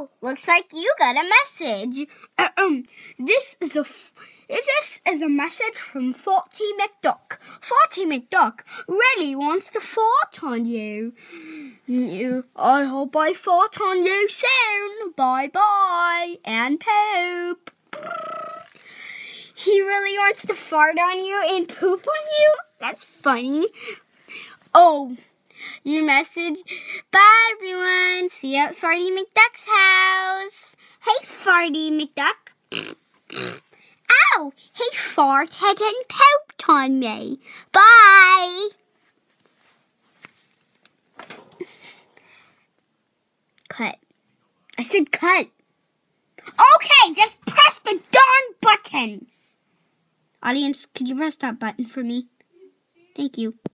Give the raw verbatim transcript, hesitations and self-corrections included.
Oh, looks like you got a message. Um, this is a f- this is a message from Farty McDuck. Farty McDuck really wants to fart on you. You, I hope I fart on you soon. Bye bye and poop. He really wants to fart on you and poop on you? That's funny. Oh, your message. Bye, everyone. See you at Farty McDuck's house. Hey, Farty McDuck. Ow! He farted and pooped on me. Bye. Cut. I said cut. Okay, just press the darn button. Audience, could you press that button for me? Thank you.